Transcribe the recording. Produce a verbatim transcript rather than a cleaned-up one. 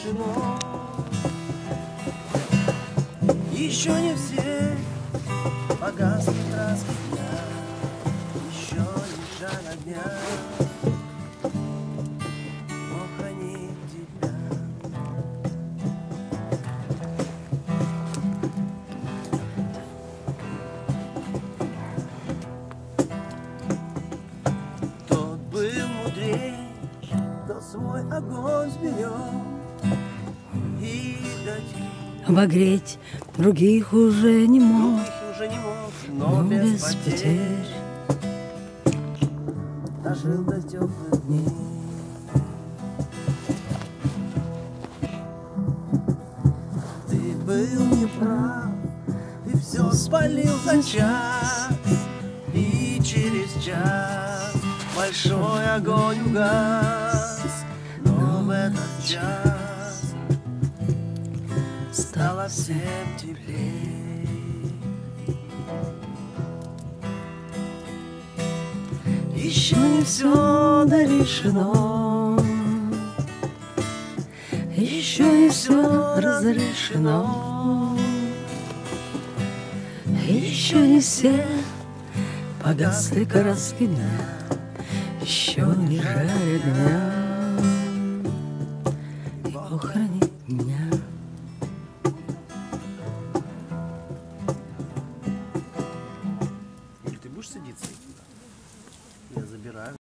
решено. Еще не все погасли краски дня, еще не жара дня. Бог хранит тебя. Тот был мудрей, кто свой огонь сберег и дать обогреть других уже не мог, уже не мог, но, но без, без потерь, потерь дожил до теплых дней. Ты был неправ, ты все спалил за час, и через час большой огонь угас, но в этот час стало всем теплей. Еще не все дорешено, еще не все разрешено, еще не все погасли краски дня, еще не жарит дня. И Бог хранит.